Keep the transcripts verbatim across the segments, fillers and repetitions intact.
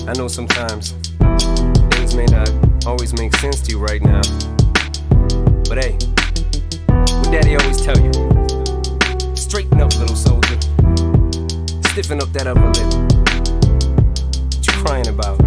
I know sometimes things may not always make sense to you right now, but hey, what Daddy always tell you, straighten up, little soldier, stiffen up that upper lip. What you crying about?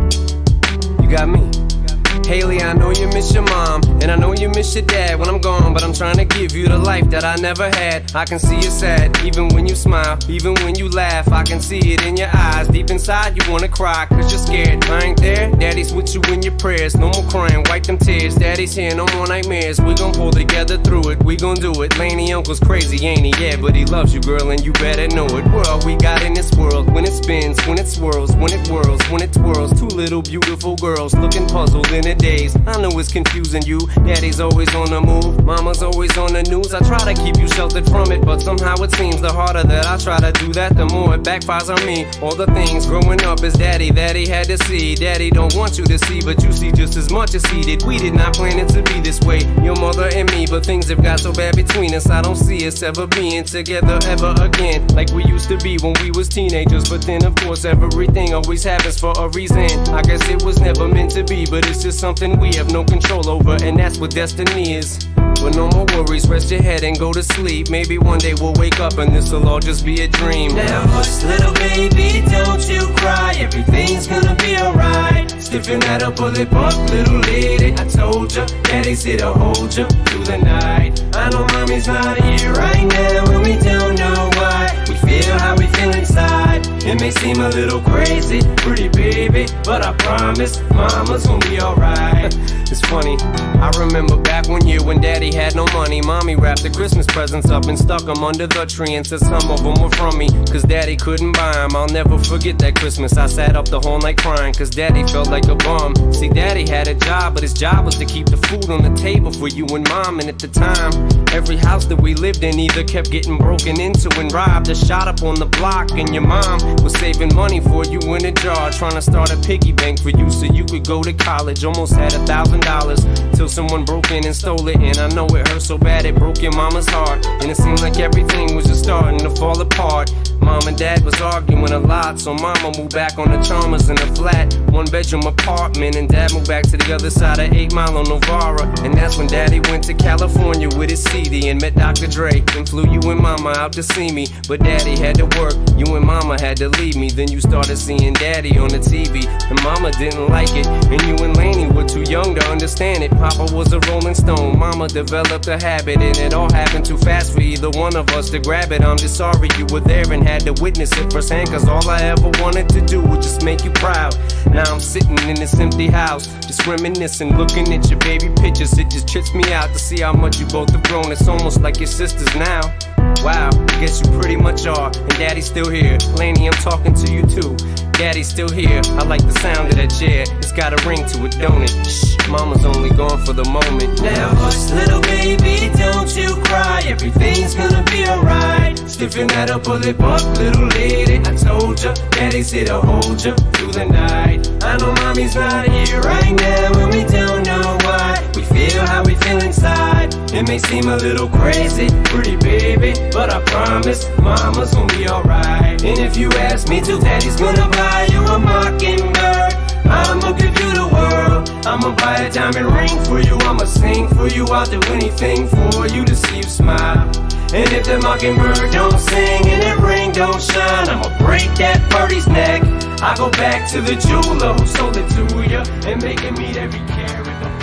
You got me. Haley, I know you miss your mom, and I know you miss your dad when I'm gone, but I'm trying to give you the life that I never had. I can see you sad, even when you smile, even when you laugh. I can see it in your eyes, deep inside you wanna cry, cause you're scared. I ain't there, Daddy's with you in your prayers. No more crying, wipe them tears. Daddy's here, no more nightmares. We gon' pull together through it, we gon' do it. Laney Uncle's crazy, ain't he? Yeah, but he loves you, girl, and you better know it. What all we got in this world, when it spins, when it swirls, when it whirls, when it twirls. Two little beautiful girls looking puzzled in a daze. I know it's confusing you. Daddy's always on the move, mama's always on the news. I try to keep you sheltered from it, but somehow it seems the harder that I try to do that, the more it backfires on me. All the things growing up as Daddy that he had to see, Daddy don't want you to see, but you see just as much as he did. We did not plan it to be this way, your mother and me, but things have got so bad between us. I don't see us ever being together ever again, like we used to be when we was teenagers. But then of course everything always happens for a reason. I guess it was never meant to be, but it's just something we have no control over, and that's what destiny is. But no more worries, rest your head and go to sleep. Maybe one day we'll wake up and this'll all just be a dream. Now hush, little baby, don't you cry. Everything's gonna be alright. Stiffen that upper lip up, little lady. I told ya, Daddy's here to hold ya through the night. I know mommy's not here right now, and we don't know why. We feel how we feel inside. It may seem a little crazy, pretty baby, but I promise mama's gonna be alright. It's funny, I remember back one year when Daddy had no money. Mommy wrapped the Christmas presents up and stuck them under the tree and said some of them were from me, cause Daddy couldn't buy them. I'll never forget that Christmas. I sat up the whole night crying, cause Daddy felt like a bum. See, Daddy had a job, but his job was to keep the food on the table for you and Mom. And at the time, every house that we lived in either kept getting broken into and robbed or shot up on the block. And your mom was saving money for you in a jar, trying to start a piggy bank for you so you could go to college. Almost had a thousand dollars till someone broke in and stole it. And I know it hurt so bad it broke your mama's heart, and it seemed like everything was just starting to fall apart. Mom and Dad was arguing a lot, so Mama moved back on the Chalmers in a flat one bedroom apartment, and Dad moved back to the other side of eight Mile on Novara. And that's when Daddy went to California with his C D and met Doctor Dre and flew you and Mama out to see me. But Daddy had to work, you and Mama had to leave me. Then you started seeing Daddy on the T V, and Mama didn't like it, and you and Laney were too young to understand it. Papa was a Rolling Stone, Mama developed a habit, and it all happened too fast for either one of us to grab it. I'm just sorry you were there and had to witness it firsthand, cause all I ever wanted to do was just make you proud. Now I'm sitting in this empty house, just reminiscing, looking at your baby pictures. It just trips me out to see how much you both have grown. It's almost like your sisters now. Wow, I guess you pretty much are, and Daddy's still here. Laney, I'm talking to you too. Daddy's still here, I like the sound of that chair. It's got a ring to it, don't it? Shh, Mama's only gone for the moment. Now hush, little baby, don't you cry. Everything's gonna be alright. Stiffen that upper lip up, little lady. I told ya, Daddy's here to hold ya through the night. I know Mommy's not here right now, and we don't know why. We feel how we feel inside. It may seem a little crazy, pretty baby, but I promise Mama's gonna be alright. And if you ask me to, Daddy's gonna buy you a mockingbird. I'ma give you the world. I'ma buy a diamond ring for you. I'ma sing for you. I'll do anything for you to see you smile. And if the mockingbird don't sing and that ring don't shine, I'ma break that birdie's neck. I go back to the jeweler who sold it to you and make it meet every carat.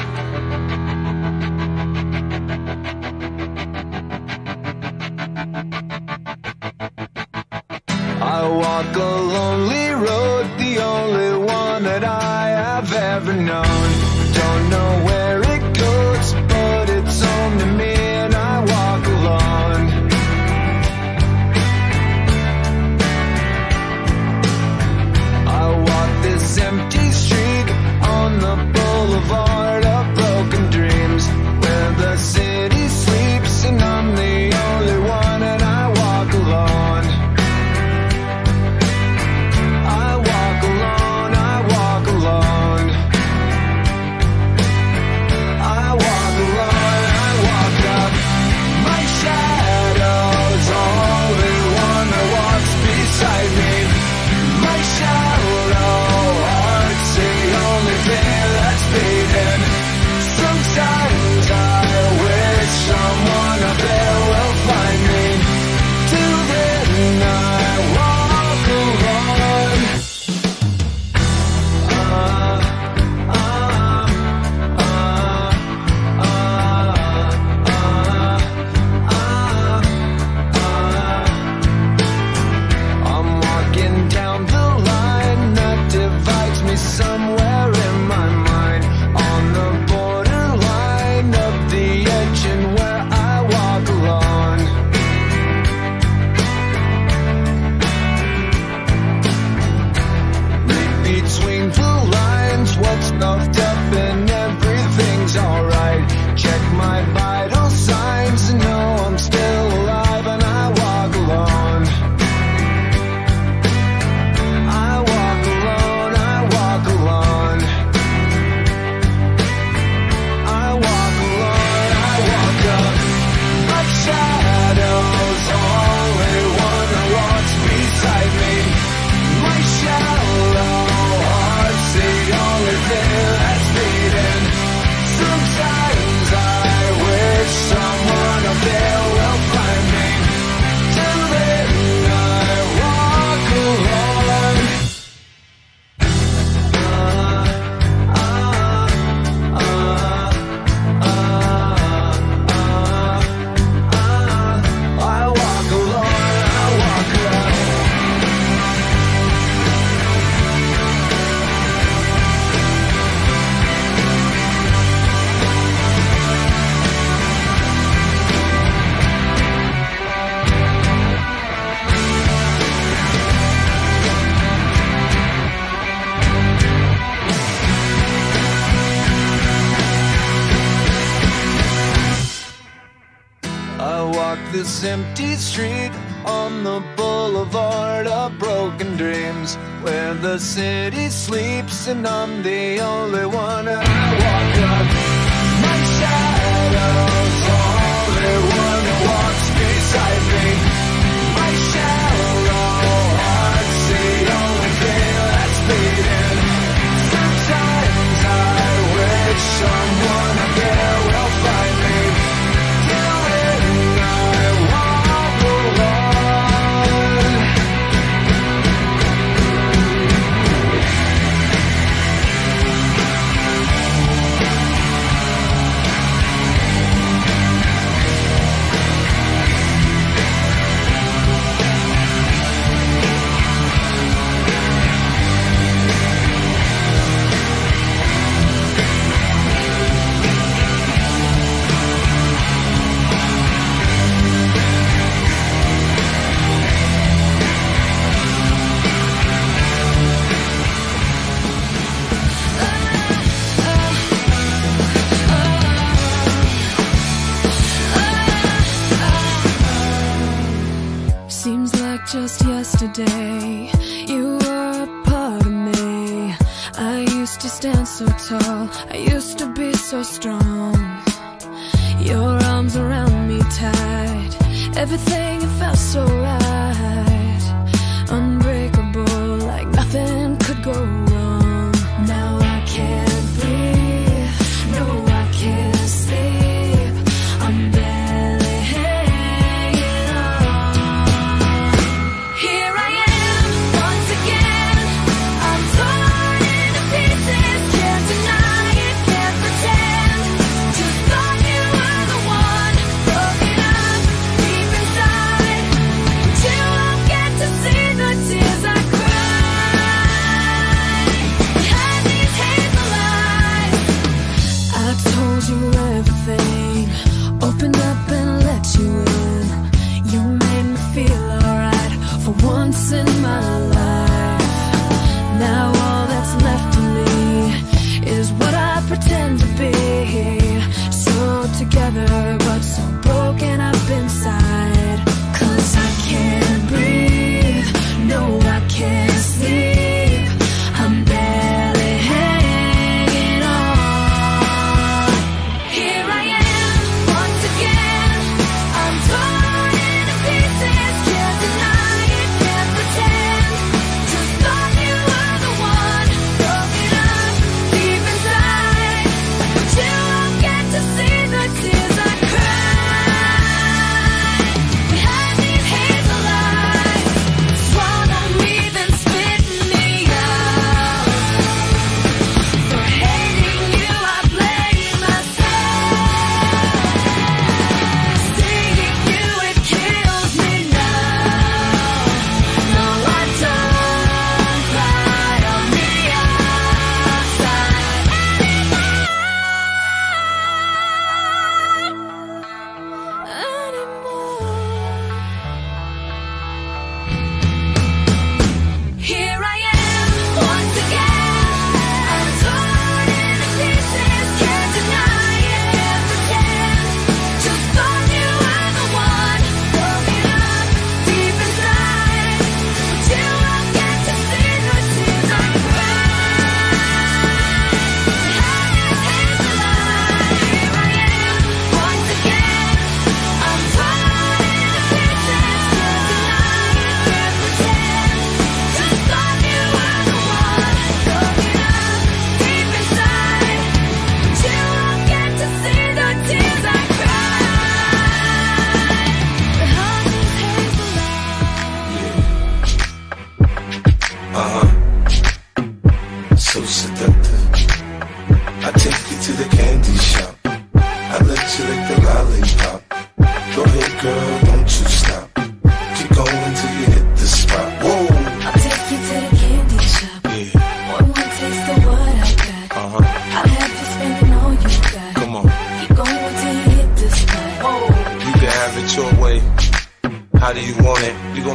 I walk a lonely road, the only one that I have ever known. Don't know where it goes, but it's home to me, and I walk alone. I walk this empty street on the boulevard of broken dreams, where the city sleeps and I'm the only one, and I walk alone. empty street on the boulevard of broken dreams, where the city sleeps and I'm the only one. And I walk up, my shadow's the only one who walks beside me. My shallow heart's the only thing that's beating. Sometimes I wish someone up there will find me. Till then I walk alone. Seems like just yesterday you were a part of me. I used to stand so tall, I used to be so strong. Your arms around me tight, everything it felt so right. Unbreakable, like nothing could go wrong. Now I can't breathe, no I can't sleep, I'm barely hanging on. Here I am, once again, I'm torn into pieces. Can't deny it, can't pretend. Just thought you were the one, broken up deep inside.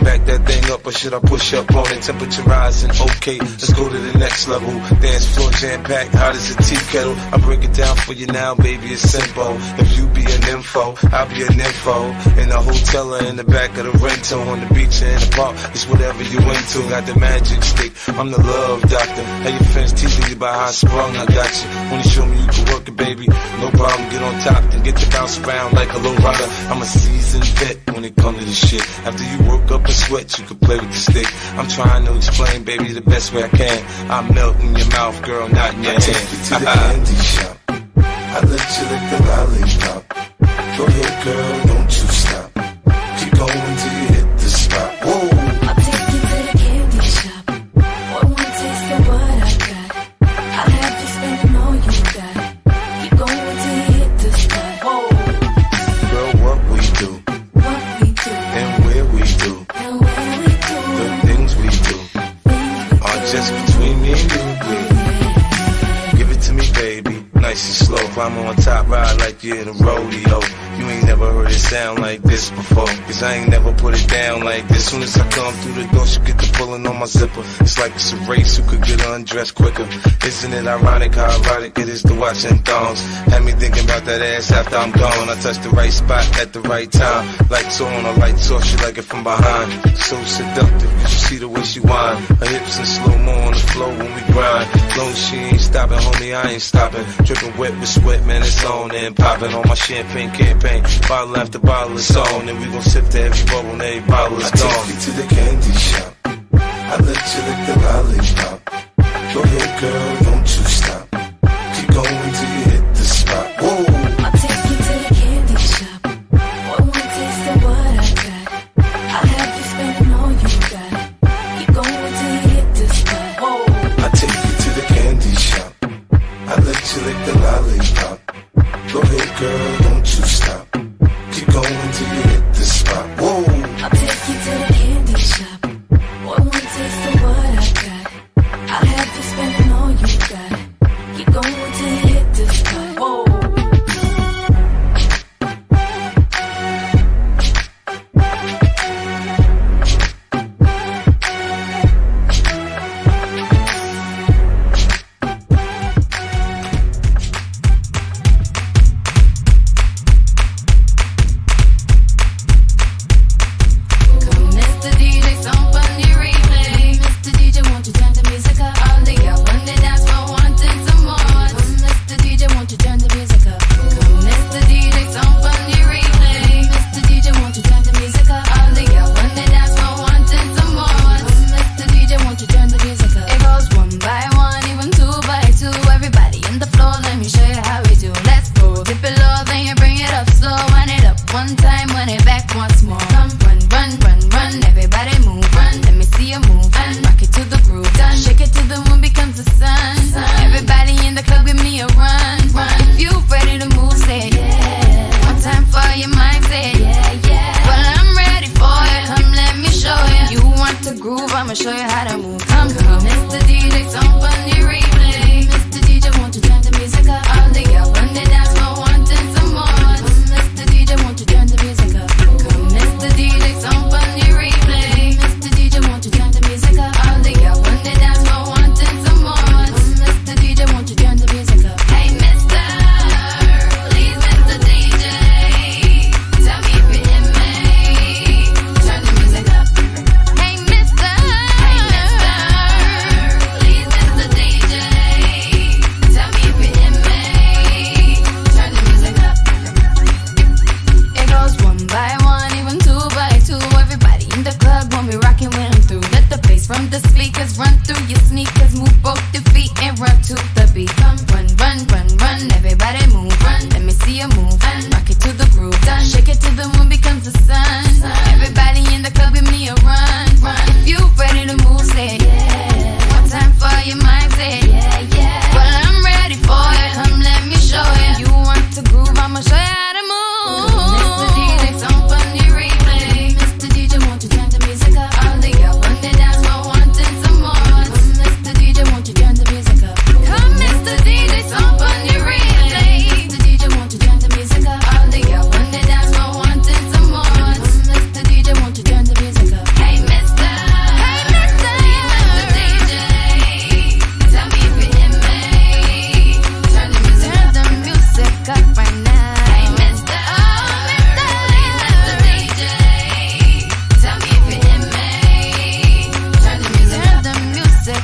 gon' back that thing up or should I push up on it? Temperature rising, okay, let's go to the next level. Dance floor jam-packed, hot as a tea kettle. I break it down for you now, baby, it's simple. If you be an info, I'll be an info. In the hotel or in the back of the rental, on the beach or in the park, it's whatever you into. Got the magic stick, I'm the love doctor. Hey, your friends teasing you about how I sprung, I got you. Wanna show me you can work it, baby? No problem, get on top and get to bounce around like a low rider. I'm a seasoned vet when it comes to this shit. After you work up a sweat, you can play with the stick. I'm trying to explain, baby, the best way I can. I melt in your mouth, girl, not in your hand. I take you to the candy shop. I let you lick the lollipop. Go ahead, girl, don't you stop. Keep going till you hit the spot. Whoa. I'll take you to the candy shop. For one taste of what I got, I'll have you spending all you got. Keep going till you hit the spot. Whoa. Girl, what we do, What we do, and where we do, and where we do, the things we do are just between me and you, baby. Give it to me, baby. Nice and slow, climb on top, ride like you're in a rodeo. You ain't never heard it sound like this before, cause I ain't never put it down like this. Soon as I come through the door, she get the pulling on my zipper. It's like it's a race, who could get undressed quicker. Isn't it ironic how erotic it is to watch in thongs? Had me thinking about that ass after I'm gone. I touch the right spot at the right time. Lights on, or lights off, she like it from behind. So seductive, you should see the way she whine. Her hips in slow-mo on the floor when we grind. Long as she ain't stopping, homie, I ain't stopping. Dripping wet with sweat, man, it's on and popping on my champagne campaign. Bottle after bottle is on, and we gon' sip to every bubble and every bottle is gone. I take you to the candy shop. I let you lick the lollipop. Go ahead, girl, don't you stop. Keep going till you hit the spot. Whoa. I'll take you to the candy shop. For one taste of what I got, I'll have you spending all you got. Keep going till you hit the spot. Whoa. I take you to the candy shop. I let you lick the lollipop. Go ahead, girl, don't you stop. Keep going till you hit the spot. Whoa. I'll take you to the candy shop. For one taste of what I got, I'll have you spending all you got. Keep going till you hit the spot. Whoa.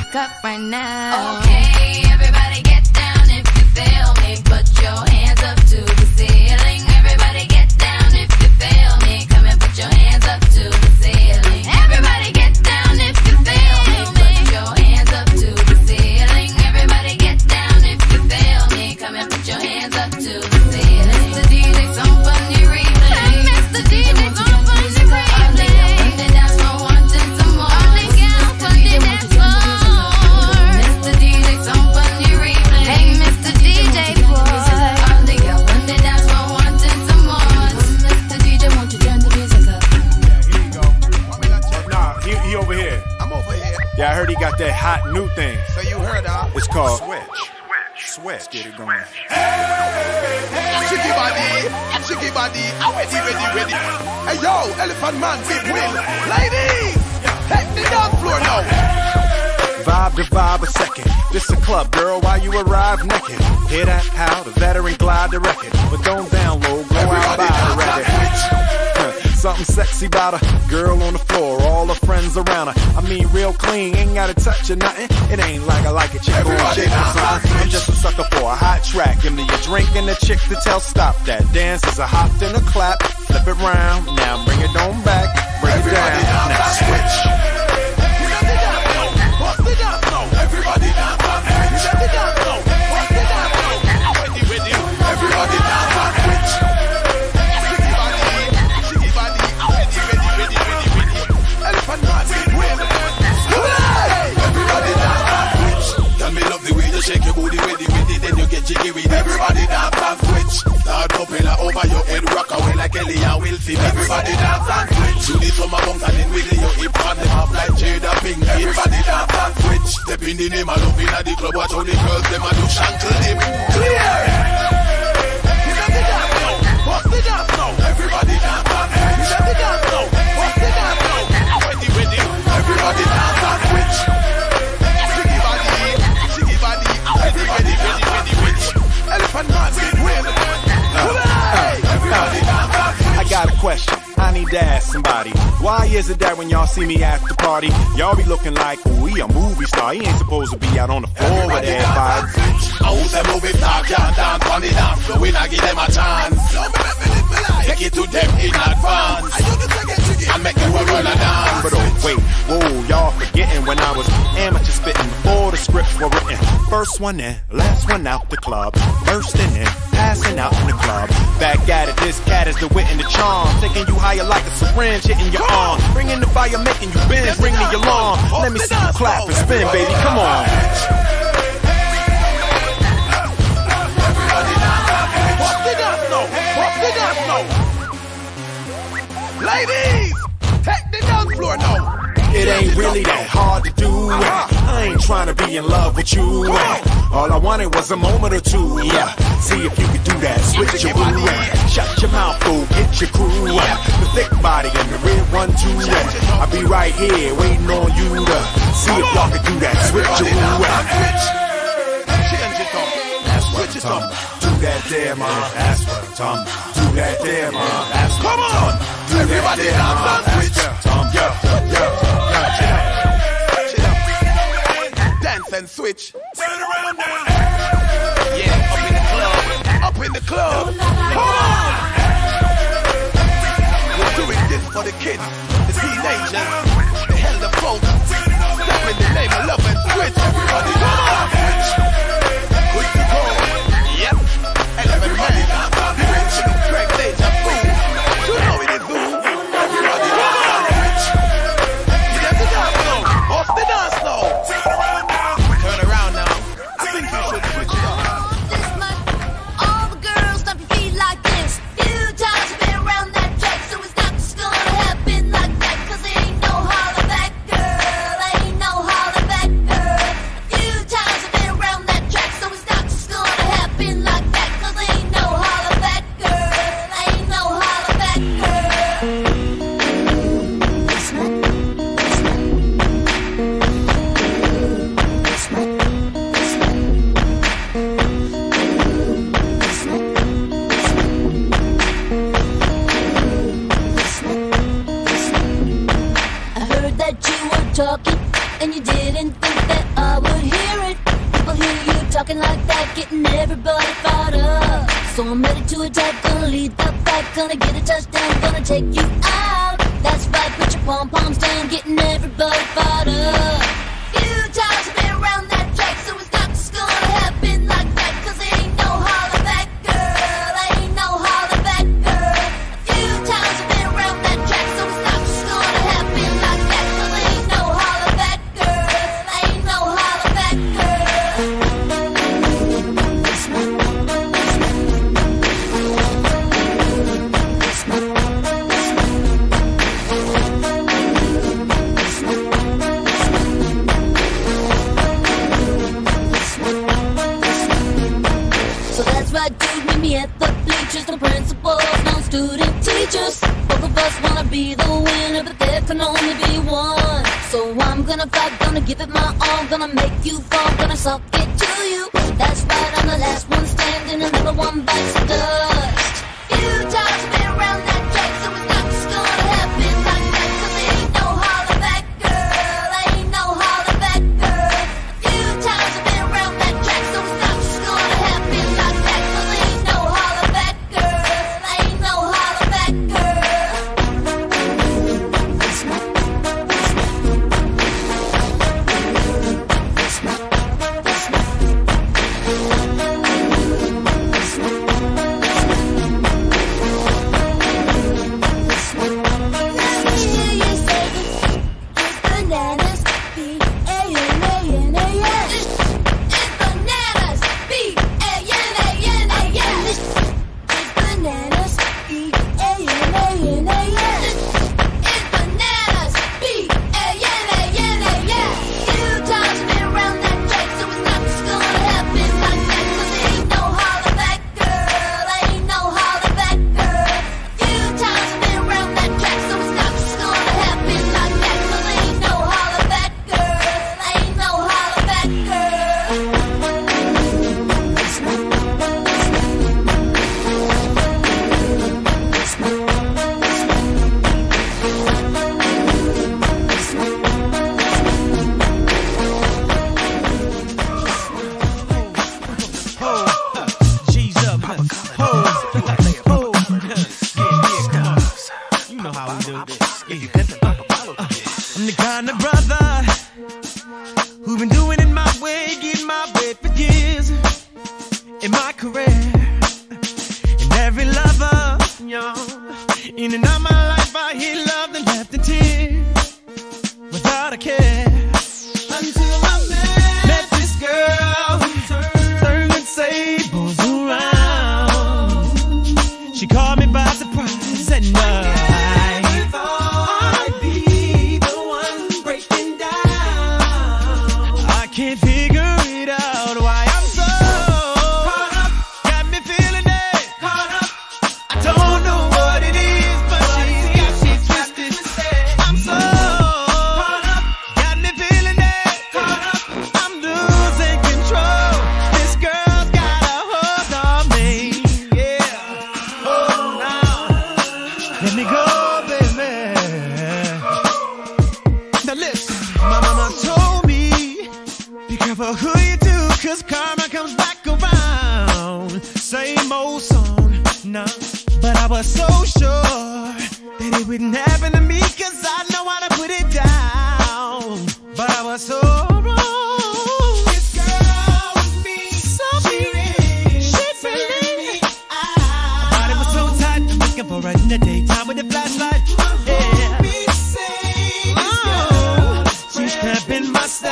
back up right now. Okay, everybody get down if you feel me. Put your hands up to the ceiling. Everybody get down if you feel me. Come and put your hands up to the ceiling. Everybody get down if you feel me. Put your hands up to the ceiling. Everybody get down if you feel me. Come and put your hands up to the ceiling. Mister D J, some funny replay. Mister D J, some funny replay. On the dance floor, wanting some more. On the dance floor, Mister D J, some funny replay. Hey, Mister D J boy. On the girl, on the dance floor, wanting some more. Mister D J, won't you turn the music up? Yeah, here you go. Nah, he, he over here. I'm over here. Yeah, I heard he got that hot new thing. So you heard, huh? It's called Switch. Switch. Let's get it going. Chicky body, chicky body, I'm ready, ready, ready. Hey yo, Elephant Man, big wheel. Ladies, take the dance floor now. Vibe to vibe a second. This a club, girl, while you arrive naked. Hear that? How the veteran glide the record. But don't download, go out by the record. Something sexy about a girl on the floor, all her friends around her. I mean, real clean, ain't gotta touch or nothing. It ain't like I like a chick or a chick or something. I'm just a sucker for a hot track. Give me a drink and a chick to tell stop that. Dance is a hop and a clap. Flip it round, now bring it on back. Break it down, now switch. What's the dance now? Everybody dance on switch. What's the dance now? Ready, ready. Everybody dance on switch. Chicky body, chicky body, ready, ready, ready, ready, ready. Elephant Man, big wheel. Everybody dance on switch. Tell me love the way you shake your booty, ready, ready, then you get jiggy with. Everybody dance on switch. Start popping over your head, rock away like Ellie and Wilfie. Everybody dance on switch. Do the summer bumps and then wiggle your hip on them off like Jada Pink. Everybody dance on switch. Step in the name of love in the club. Watch how the girls them a do shankle dip. Clear. What's the dance now? Everybody dance on switch. What's the dance now? What's the dance now? Ready, ready. Everybody dance on switch. Chicky body, chicky body. Ready, ready, ready, ready, ready. Elephant Man, big wheel. Everybody dance on switch. I got a question. I need to ask somebody. Why is it that when y'all see me at the party, y'all be looking like we a movie star? He ain't supposed to be out on the floor with everybody. I want them movie star can't dance on the dance floor. We not give them a chance. Take it to them in advance and make them run a dance. But oh wait, whoa, y'all forgetting when I was amateur spitting before the scripts were written. First one in, last one out the club. Bursting in, passing out in the club. Back at it, this cat is the wit and the charm. Taking you higher like a syringe hitting your arm. Bringing the fire, making you bend, ring the alarm. Let me see you clap and spin, baby, come on. What's the dance now? What's the dance now? Ladies, take the dance floor now. It ain't really that hard to do. I ain't trying to be in love with you. All I wanted was a moment or two. Yeah. See if you could do that. Switch your boo. Shut your mouth, fool. Get your crew. The thick body and the red one too. I'll be right here waiting on you to see if y'all can do that. Switch your boo. Change it up. Switch it up. Do that there, man. That's what I'm talking about. Do that there, man. That's what I'm talking about. Everybody dance on switch. Yo, yo, yo, chill out. Dance and switch. turn around now. Yeah, up in the club. Up in the club. Come on. We're doing this for the kids, the teenagers, the hell the folks. Step in the name of love and switch. Everybody come on. Good to go. Yep. Elephant Man. Rich. Greg Deja Vu. You know it is Zoo. Everybody come on. You have to dance now. What's the dance now? Turn around now. Turn around now. I think you should switch it up. This month, all the girls stop your feet like this. Few times you've been around that track, so it's not just gonna happen like that. Cause there ain't no holler back, girl. Ain't no holler back, girl. A few times you've been around that track, so it's not just gonna happen like that. Cause there ain't no holler back, girl. Ain't no holler back, girl. This month, this month, this month. I heard that you were talking and you didn't think that I would hear it. People hear you talking like that, getting everybody fired up. So I'm ready to attack, gonna lead the fight, gonna get a touchdown, gonna take you out. That's right, put your pom-poms down, getting everybody fired up. Few times I've been around that track, so it's not just gonna happen like that, cause it ain't no holler back, girl, ain't no holler back, girl. A few times I've been around that track, so it's not just gonna happen like that, cause it ain't no holler back, girl, ain't no holler back, girl. So that's right, dude, meet me at the bleachers. No principals, no student teachers. Both of us wanna be the winner, but there can only be one. So I'm gonna fight, gonna give it my all, gonna make you fall, gonna suck it to you. That's right, I'm the last one standing, another one bites the dust. Few times I've been around that track, so it's not just gonna happen like that, cause it ain't no holler back, girl, ain't no holler back, girl. A few times I've been around that track, so it's not just gonna happen like that, cause it ain't no holler back, girl, ain't no holler back, girl. Bananas, B A N A N A S. It's bananas, B A N A N A S. It's bananas, B A N A N A S. It's bananas, B A N A N A S. Few times I've been around that track, so it's not just gonna happen like that, cause it ain't no holler back, girl, ain't no holler back, girl. Few times I've been around that track, so it's not just gonna happen like that, cause it ain't no holler back, girl, ain't no holler back, girl. G's up, ho, ho, you know how we do this. I'm the kind of brother who been doing it my way, getting my way for years in my career. And every lover, yo, in and out my life, I hear love and left in tears without a care. Until I met, met this girl who turned the tables around. She caught me by surprise at night. I thought I'd be the one breaking down. I can't figure it out why I'm so caught up. Got me feeling it. Caught up. I don't know what it is, but she's got me twisted. I'm so caught up. Got me feeling it. Caught up. I'm losing control. This girl's got a hold on me. Yeah. Oh, now let me go, baby. Now listen, my mama told me, be careful who you do, cause karma comes back around. Same old song, no. But I was so sure that it wouldn't happen to me, cause I know how to put it down. But I was so wrong. This girl was me, so she really, she really. I thought it was so tight, I'm looking for her in the daytime with a flashlight. Yeah. Oh, she's cramping my style.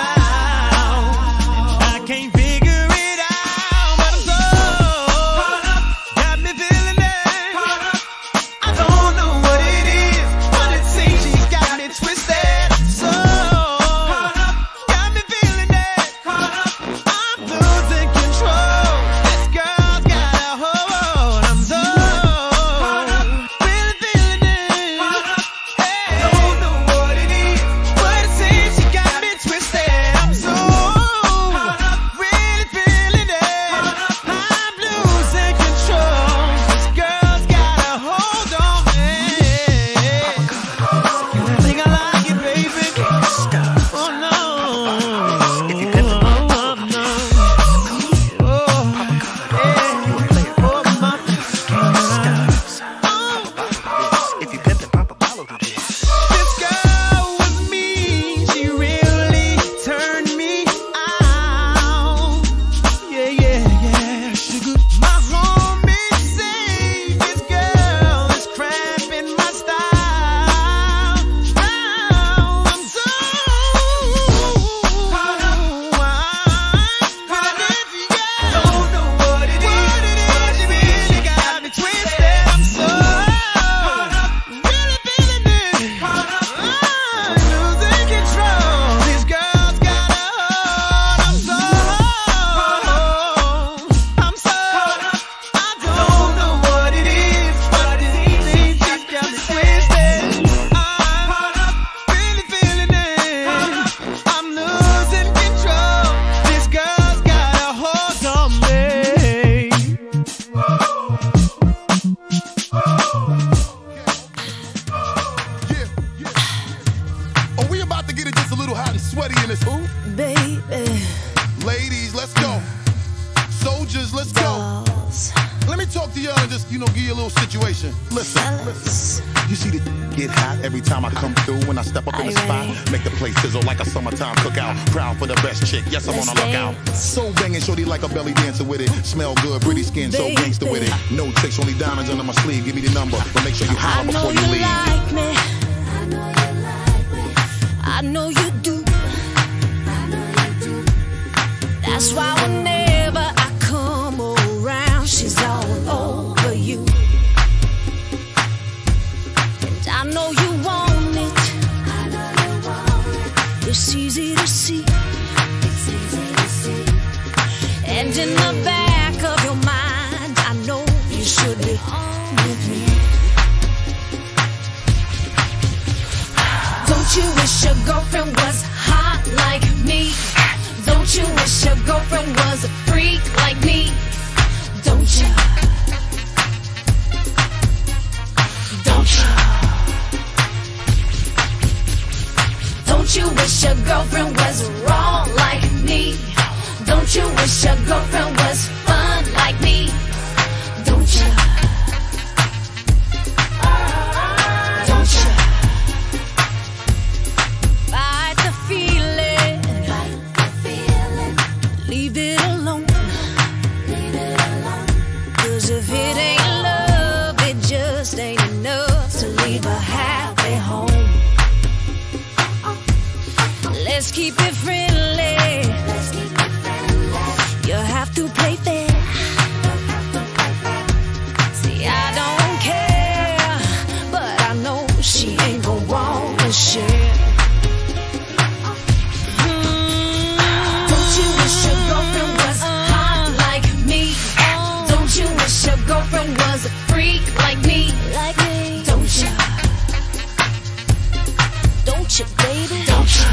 I can't figure it out, but I'm so caught up. Got me feeling it. Caught up. I don't know what it is, but it seems she's got me twisted. about to get it just a little hot and sweaty in this hoop. Baby. Ladies, let's go. Soldiers, let's go. Let me talk to y'all and just, you know, give you a little situation. Listen, listen. You see the get hot every time I come through. When I step up in the spot, make the place sizzle like a summertime cookout. Proud for the best chick, yes, I'm on the lookout. So banging, shorty like a belly dancer with it. Smell good, pretty skin, so gangster with it. No tricks, only diamonds under my sleeve. Give me the number, but make sure you holler before you leave. Like me. I know you like me. I know you do. I know you do. That's why whenever I come around, she's all over you. And I know you want it. I know you want it. It's easy to see. It's easy to see. And in the back of your mind, I know you should be on with me. Don't you wish your girlfriend was hot like me? Don't you wish your girlfriend was a freak like me? Don't you? Don't you? Don't you wish your girlfriend was wrong like me? Don't you wish your girlfriend was fun like me? Don't you? Don't you? Fight the feeling. Fight the feeling. Leave it alone. Leave it alone. 'Cause if it ain't love, it just ain't enough to leave a happy home. Let's keep it friendly. Let's keep it friendly. You have to play fair. See, I don't care, but I know she ain't gon' want to share. Mm. Don't you wish your girlfriend was hot like me? Don't you wish your girlfriend was a freak like me? Like me? Don't you? Don't you, baby? Don't you?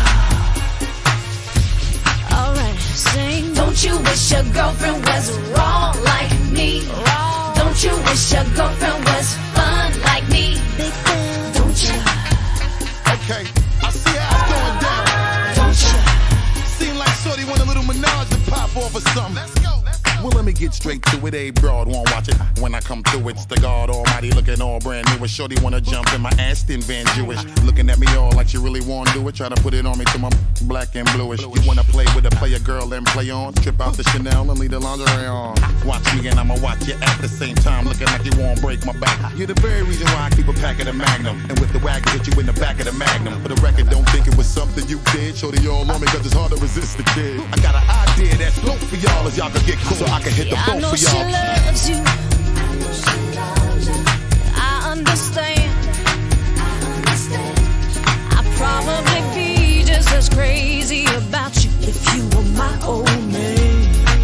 Alright, sing. Don't you wish your girlfriend was wrong like me? Wrong. Don't you wish your girlfriend was fun like me? Big fan. Don't you? Okay, I see how it's going down. Don't you? Seem like shorty want a little menage to pop off or something. Let's go, let's go. Well, let me get straight to it. A broad won't watch it. When I come through, it's the God Almighty looking all brand new. A shorty wanna jump in my Aston Van Jewish, looking at me all like she really wanna do it. Try to put it on me till my black and bluish. You wanna play with a player girl and play on? Trip out the Chanel and leave the lingerie on. Watch me and I'ma watch you at the same time, looking like you won't break my back. You're the very reason why I keep a pack of the Magnum, and with the wagon hit you in the back of the Magnum. For the record, don't think it was something you did. Shorty all on me 'cause it's hard to resist the kid. I got an idea that's dope for y'all as y'all can get cool, so I can hit the Yeah, boat I know for she y'all. loves you. I know she loves you. I understand. I understand. I'd probably be just as crazy about you if you were my old man.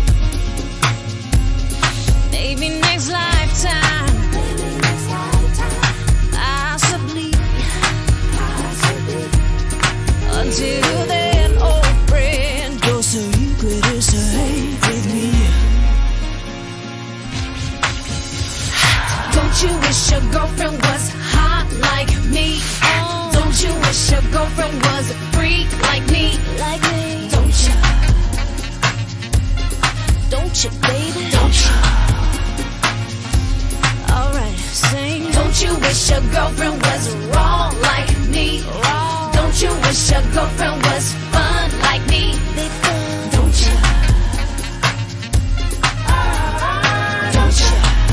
Maybe next lifetime. Maybe next lifetime. Possibly. Possibly. Until then, old friend, your secret is safe with me. Don't you wish your girlfriend was hot like me? Don't you wish your girlfriend was a freak like me? Like me? Don't you? Don't you, baby? Don't you? Alright, sing. Don't you wish your girlfriend was wrong like me? Wrong. Don't you wish your girlfriend was fun like me? Big fun. Don't you? Don't you?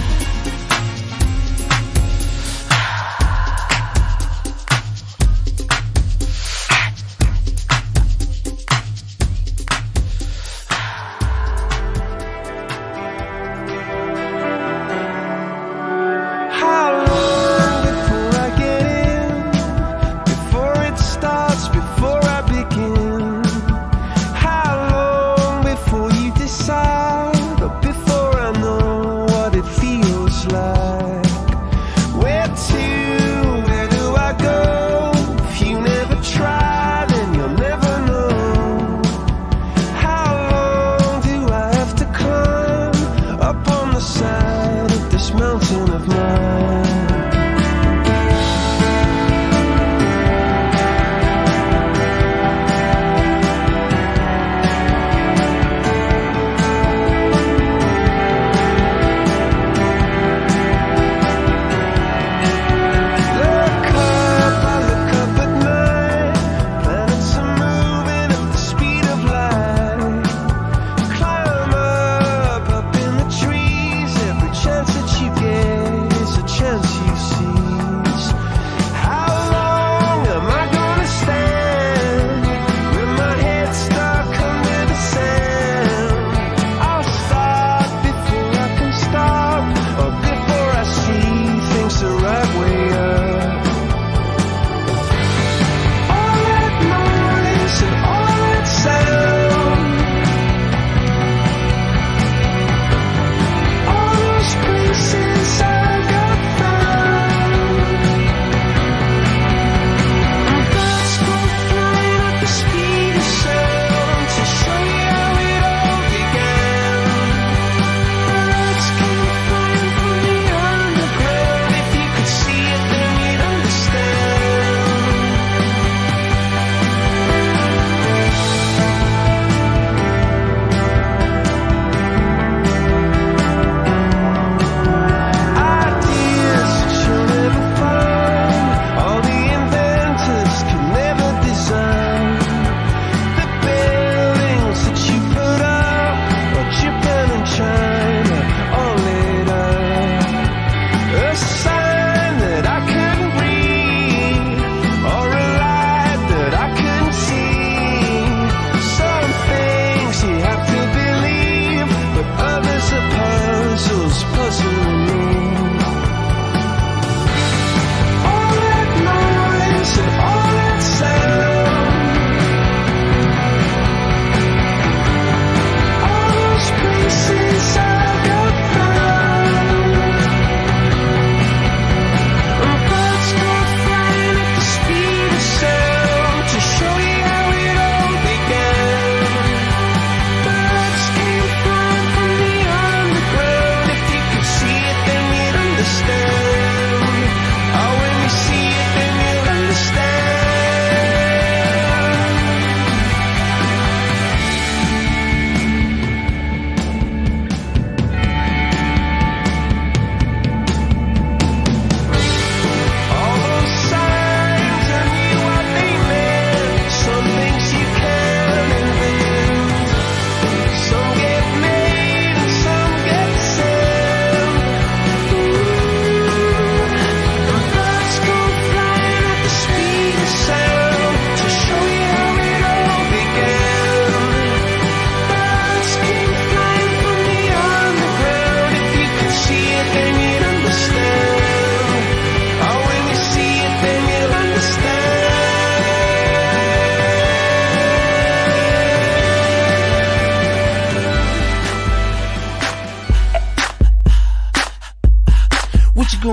How long before I get in? Before it starts, before I begin?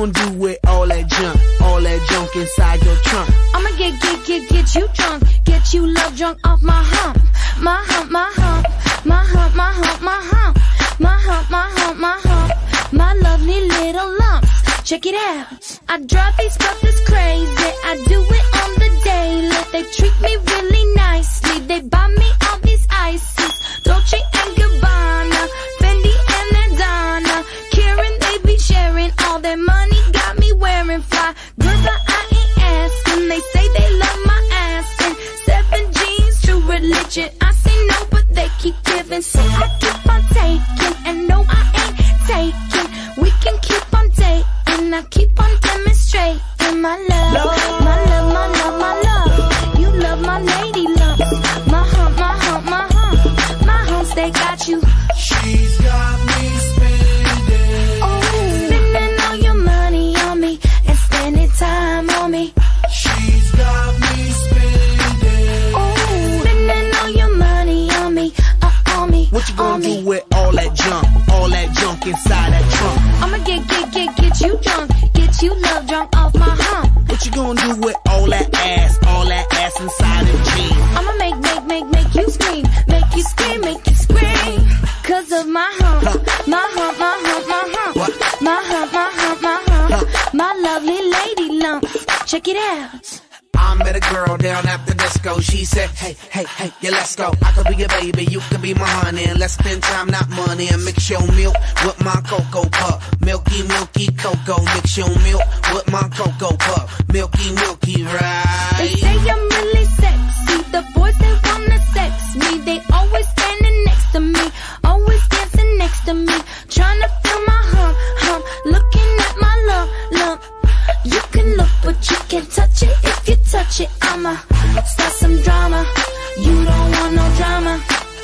gonna do with all that junk, all that junk inside your trunk? I'ma get, get, get, get you drunk, get you love drunk off my hump, my hump, my hump, my hump, my hump, my hump, my hump, my hump, my hump, my lovely little lumps. Check it out. I drive these brothers crazy. I do it on the daily. They treat me really nicely. They buy me all these ices, Dolce and Gabbana, Fendi and Adana, Karen, they be sharing all their money. Got me wearing fly girls, but I ain't asking. They say they love my ass and seven jeans, true religion. I say no, but they keep giving, so I keep on taking. And no, I ain't taking. We can keep on dating. I keep on demonstrating my love, my love, my love, my love. You love my lady lumps, my hump, my hump, my hump, my humps, they got you. She's got me spending. Oh, spending all your money on me and spending time on me. She's got me spending. Oh, spending all your money on me, uh, on me. What you gonna on do me. with all that junk, all that junk inside that trunk? I'ma get, get, get, get you drunk, get you love drunk off my hump. What you gonna do with all that ass, all that ass inside them jeans? I'ma make, make, make, make you scream, make you scream, make you scream. Cause of my hump, my hump, my hump, my hump, What? my hump, my hump, my hump, my lovely lady lumps. Check it out. I met a girl down at the disco. She said, hey, hey, hey, yeah, let's go. I could be your baby, you could be my honey. And let's spend time, not money. And mix your milk with my cocoa pup. Milky, milky cocoa. Mix your milk with my cocoa pup. Milky, milky, right? They say I'm really sexy. The boys, they wanna sex me. They always standing next to me, always dancing next to me, trying to feel my hump, hump, looking at my lump, lump. You can look, but you can't touch it. If you touch it, I'ma start some drama. You don't want no drama,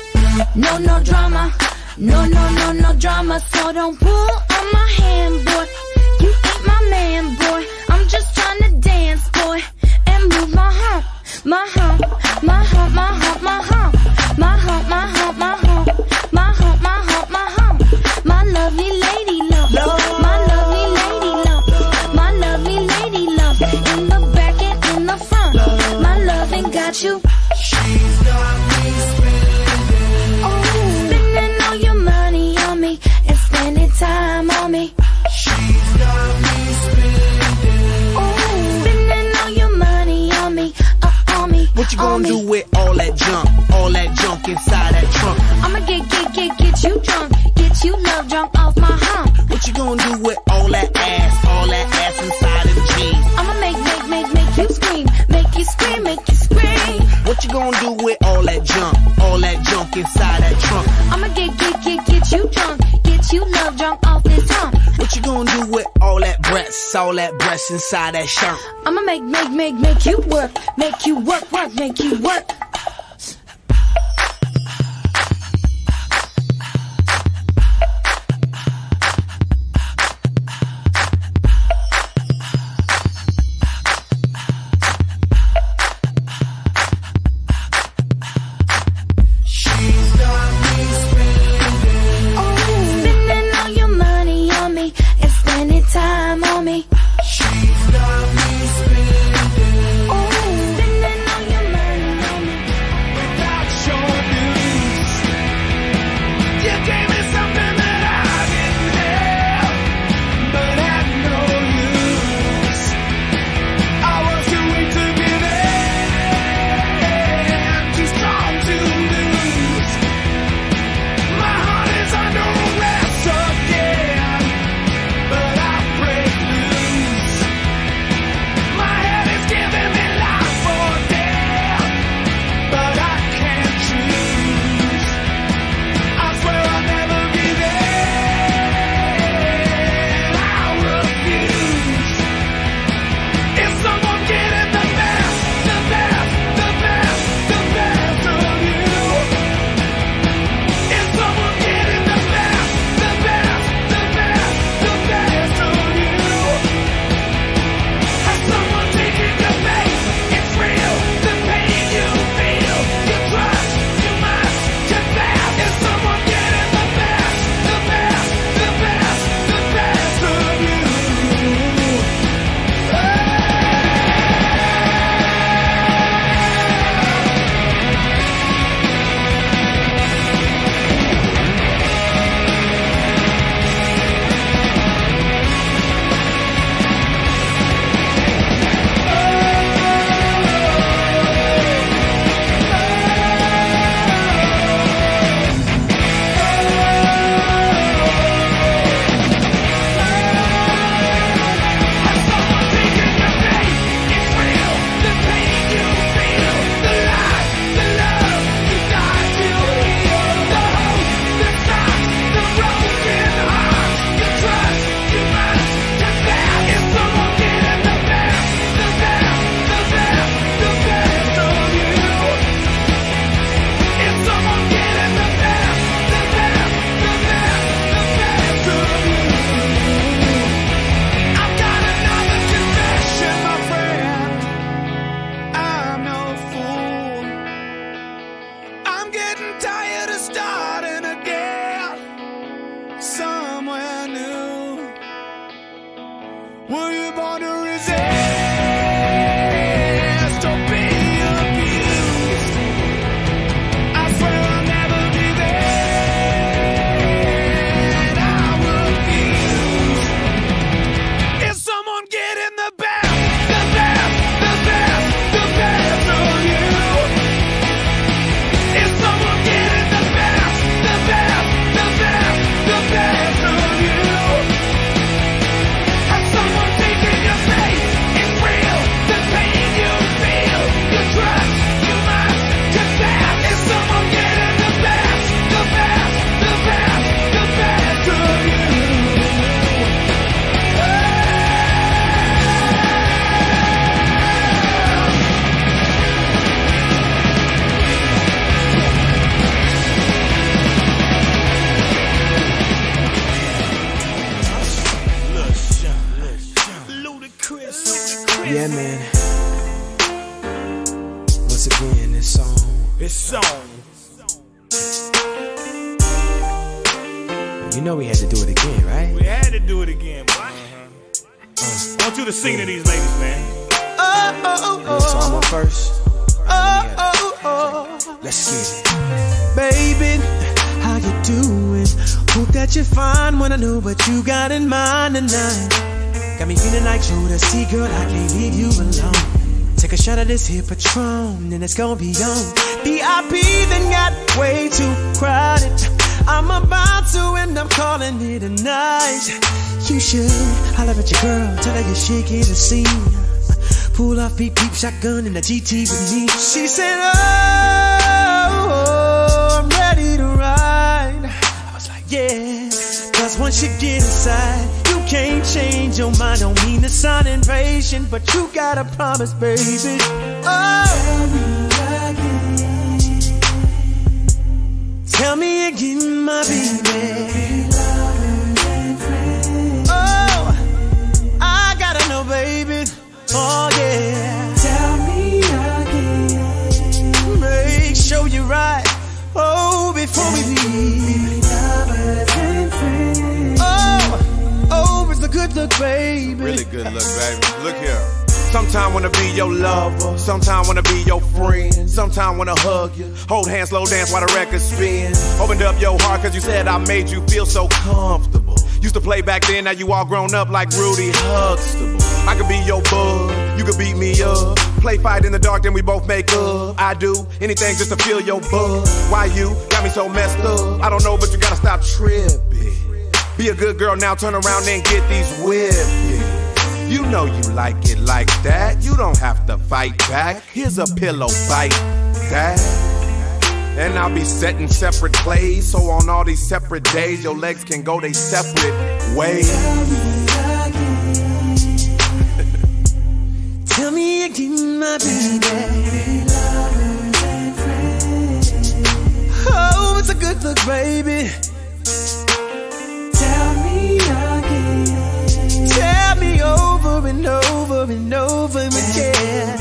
no, no drama, no, no, no, no drama. So don't pull on my hand, boy. You ain't my man, boy. I'm just trying to dance, boy, and move my hump, my hump, my hump, my hump, my hump, my hump, my hump, my hump, my hump, my hump, my hump, my lovely lady lump, my lovely lady lump, my lovely lady lump, in the back and in the front, my loving got you. She's got me spending. Oh, spending all your money on me and spending time on me. She's got me spending. Oh, spending all your money on me, uh, on me. What you on gonna me. do with all that junk, all that junk inside that trunk? I'ma get, get, get, get you drunk, get you love drunk off my hump. What you gonna do with all that ass, all that ass inside them jeans? I'ma make, make, make, make you scream, make you scream, make you scream. What you gonna do with all that junk, all that junk inside that trunk? I'ma get, get, get, get you drunk, get you love drunk off this hump. What you gonna do with all that breasts, all that breasts inside that shirt? I'ma make, make, make, make you work, make you work, work, make you work. She's got me spending. Oh, spending all your money on me and spending time on me. She's got me spending. Oh, spending all your money on me. this song. This song. You know we had to do it again, right? We had to do it again, boy. Uh, I want you to sing to these ladies, man. Oh, oh, oh, so I'm on first. Oh, oh, oh. Let's get it. Baby, how you doing? Hope that you're fine when I know what you got in mind tonight. Got me feeling like Jodeci, girl, I can't leave you alone. Take a shot of this here Patron, and it's gonna be on. V I P then got way too crowded. I'm about to end up calling it a night. You should holler at your girl, tell her you're shaking the scene. Pull off beep beep shotgun in the G T with me. She said, oh, I'm ready to ride. I was like, yeah. Cause once you get inside, you can't change your mind. Don't mean to sound impatient, but you gotta promise, baby. Oh, tell me again, my baby. Oh, I gotta know, baby. Oh yeah. Tell me again. Make sure you're right. Oh, before we leave. Oh, oh, it's the good look, baby. Really good look, baby. Look here. Sometime wanna be your lover, sometime wanna be your friend, sometime wanna hug you, hold hands, slow dance while the record spin. Opened up your heart cause you said I made you feel so comfortable. Used to play back then, now you all grown up like Rudy Huxtable. I could be your bud, you could beat me up. Play fight in the dark, then we both make up. I do anything just to feel your buzz. Why you got me so messed up? I don't know, but you gotta stop tripping. Be a good girl now, turn around and get these whipping. You know you like it like that. You don't have to fight back. Here's a pillow fight, that. And I'll be setting separate plays, so on all these separate days, your legs can go they separate ways. Tell me again, my baby. Oh, it's a good look, baby. Tell me again. Tell me over and over and over again.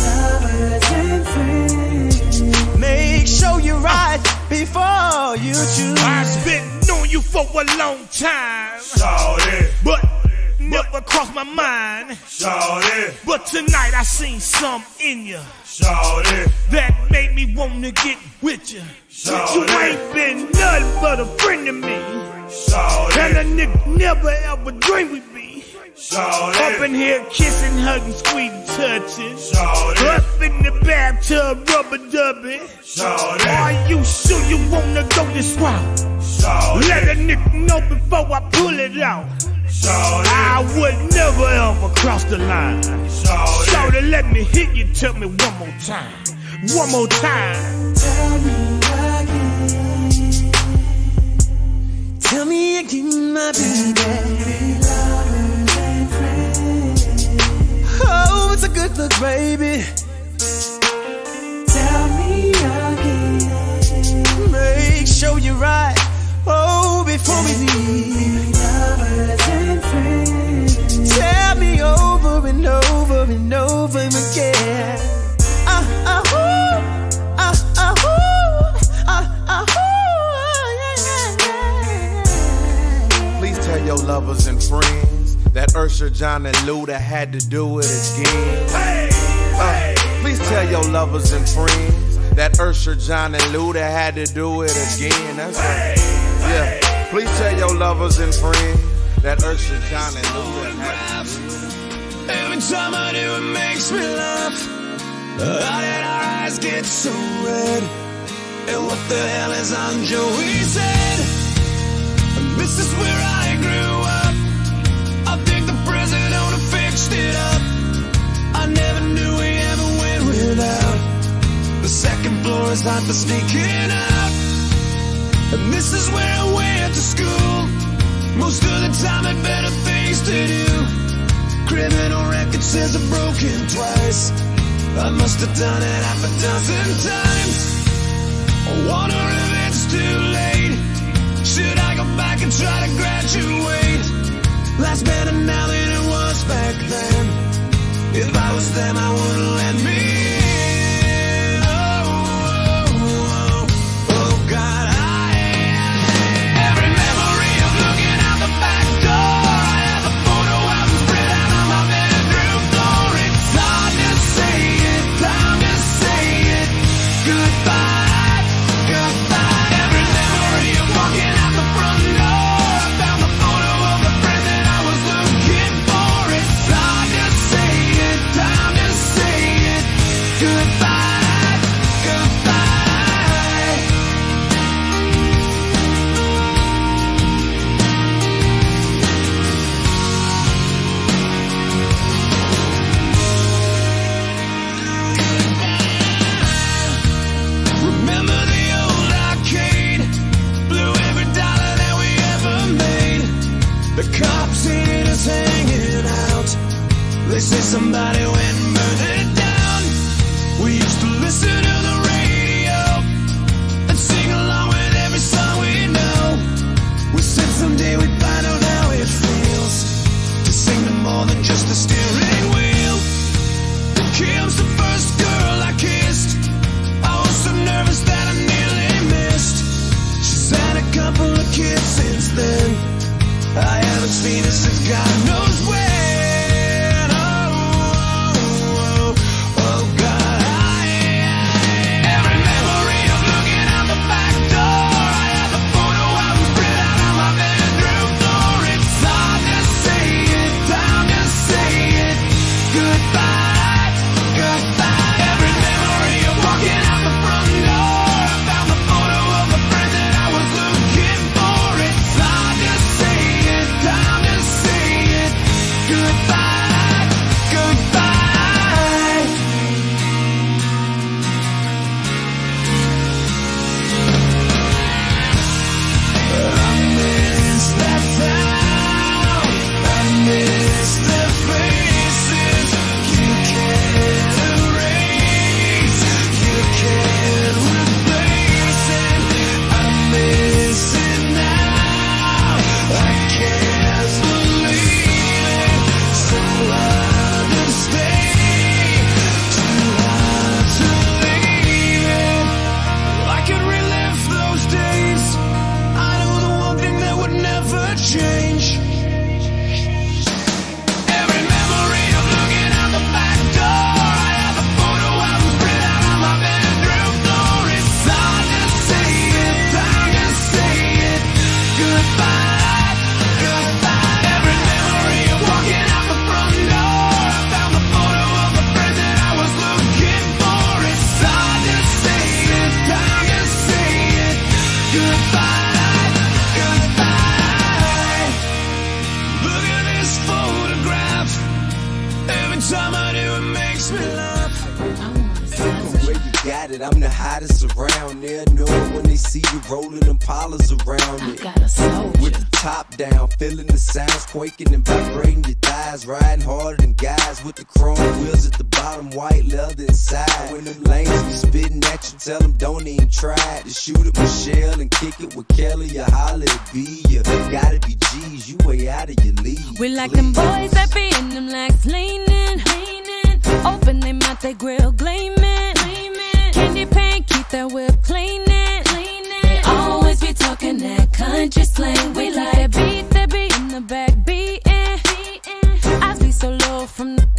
Make sure you're right before you choose. I've been knowing you for a long time, Shawty, but never crossed my mind. Shawty, But tonight I seen something in you Shawty, that made me wanna get with you. Shawty. You ain't been nothing but a friend to me, Shawty, and a nigga never ever dreamed we'd be Shawty, up in here kissing, hugging, squeezing, touching. Shawty, Up in the bathtub, rubber dubbing. Shawty, Are you sure you wanna go this route? Shawty, Let a nigga know before I pull it out. Shawty, I would never ever cross the line. Shawty, Shawty, let me hit you, tell me one more time. One more time. Tell me again. Tell me again, my baby. Oh, it's a good look, baby. Tell me again. Make sure you're right. Oh, before we leave. Tell me over and over and over again. Ah, ah, ooh. Ah, ah, ooh. Ah, ah, ooh. Please tell your lovers and friends that Usher, John, and Luda had to do it again. hey, Uh, please tell your lovers and friends that Usher, John, and Luda had to do it again. That's right. Yeah. Please tell your lovers and friends that Usher, John, and Luda had to do it. Every time I do, it makes me laugh. How did our eyes get so red? And what the hell is on Joey's head? This is where I grew up. I think the president owner fixed it up. I never knew we ever went without. The second floor is hot for sneaking out. And this is where I went to school. Most of the time had better things to do. Criminal record says I've broken twice. I must have done it half a dozen times. I wonder if it's too late. Should I go back and try to graduate? Life's better now than it was back then. If I was them, I wouldn't let me in. Oh, They say somebody went and burned it down. We used to listen to the radio and sing along with every song we know. We said someday we'd find out how it feels to sing to more than just a steering wheel. Then Kim's the first girl I kissed. I was so nervous that I nearly missed. She's had a couple of kids since then. I haven't seen her since God knows when. Oh, oh, oh, oh God. I, I, every memory of looking out the back door. I have a photo of him spread out on my bedroom floor. It's hard to say it, time to say it. Goodbye, goodbye. Every memory of walking out the front door. I found the photo of a friend that I was looking for. It's hard to say it, time to say it. Goodbye, goodbye. I miss that town. I miss the faces you can't erase, you can't replace it. I miss it now. I can't believe it. So hard to stay, too hard to leave it. I could relive those days. I know the one thing that would never change. Every memory of looking out the back door. I have a photo of him spread out on my bedroom floor. It's hard to say it, time to say it. Goodbye, goodbye. Every memory of walking out the front door. I found the photo of a friend that I was looking for. It's hard to say it, time to say it. Goodbye, goodbye. Look at this photograph. Every time I do, it makes me laugh. Where you got it, I'm the hottest around. They'll know it when they see you rolling them polars around it. Got a soul. With the top down, feeling the sounds quaking and vibrating your thighs. Riding harder than guys with the chrome wheels at the bottom, white leather inside. When them lanes be spitting at you, tell them don't even try to shoot at Michelle and kick it with Kelly or holler at B. You gotta be G's, you way out of your league. We like them boys that be in them legs leaning, leaning. Open them out, they grill gleaming, gleaming. Candy paint, keep that whip cleaning, cleaning. They always be talking that country slang. We like that beat, that beat in the back beating. I be so low from the.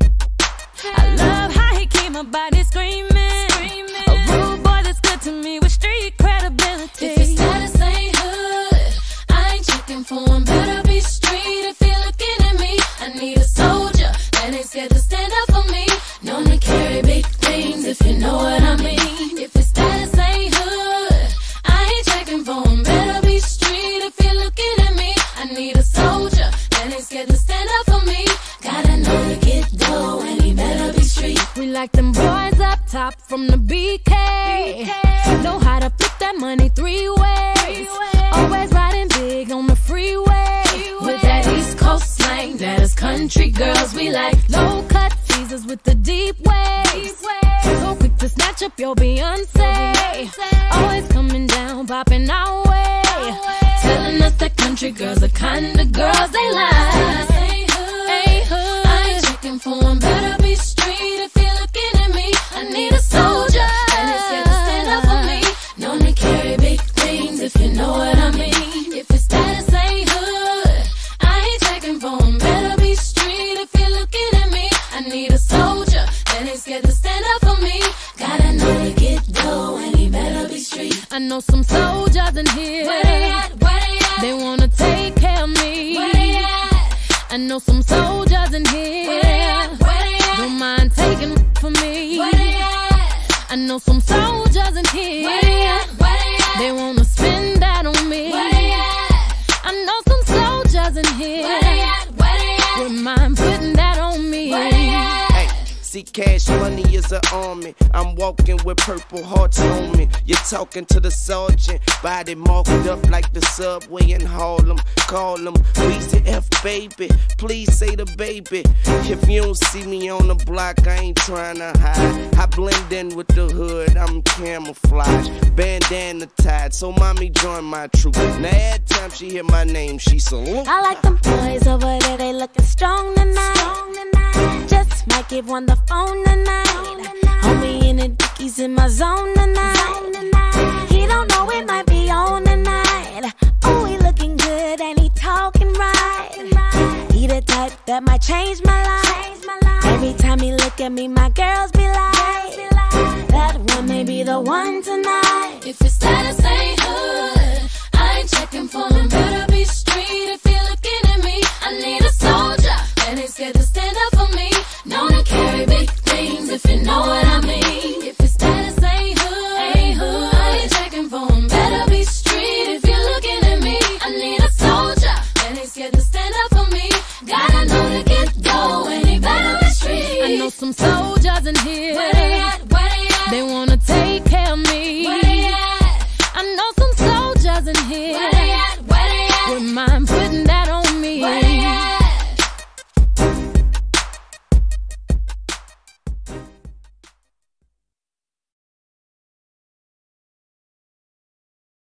I love how he keep my body screaming, screaming. A rude boy that's good to me with street credibility. If his status ain't hood, I ain't checking for him. Better be street if you're looking at me. I need a soldier that ain't scared to stand up for me. Known to carry big things if you know what I mean. If his status ain't hood, I ain't checking for him. Better be street if you're looking at me. I need a soldier that ain't scared to stand up for me. Gotta know to get dough and he better be street. We like them boys up top from the B K. Know how to flip that money three ways. Always riding big on the freeway. With that East Coast slang, that is country girls we like. Low cut teasers with the deep waves. So quick to snatch up your Beyonce. Always coming down, popping our way. Telling us that country girls are kind of girls they like. Ain't hood, I ain't checking for them. Better be street if you're looking at me. I need a soldier that is scared to stand up for me. Known to carry big things if you know what I mean. If his status ain't hood, I ain't checking for him. Better be street if you're looking at me. I need a soldier that ain't scared to stand up for me. Gotta know to get dough and he better be street. I know some soldiers in here. Where they at? Where they at? They wanna take care of me. Where they at? I know some soldiers in here. Where they at? Where they at? Don't mind taking for me. Where they at? I know some soldiers in here. Where they at? Where they at? They wanna spend that on me. Where they at? I know some soldiers in here. Where they at? Where they at? Wouldn't mind putting that on me. Where they at? Hey, see, Cash money is an army. I'm walking with purple hearts on me. You're talking to the sergeant, body marked up like the subway in Harlem. Call him Weezy F baby, please say the baby. If you don't see me on the block, I ain't trying to hide. I blend in with the hood, I'm camouflage. Bandana tied, so mommy join my troop. Now every time she hear my name, she salute. I like them boys over there, they looking strong tonight. Strong tonight. Just might give one the phone tonight. Homie in the dickies in my zone tonight. Zone tonight. He don't know it might be on tonight. Oh, he looking good and he talking right. He the type that might change my life. Every time he look at me, my girls be like, that one may be the one tonight. If your status ain't hood, I ain't checking for him. Better be street if you're looking at me. I need a soldier that ain't scared to stand up for me. Known to carry big things if you know what I mean. If your status ain't hood, ain't hood, I ain't checking for him. Better be street if you're looking at me. I need a soldier that ain't scared to stand up for me. Gotta know to get dough and he better be street. I know some soldiers in here. Where they at? Where they at? They wanna take care of me. Where they at? I know some soldiers in here. Where they at? Where they at? Wouldn't mind putting that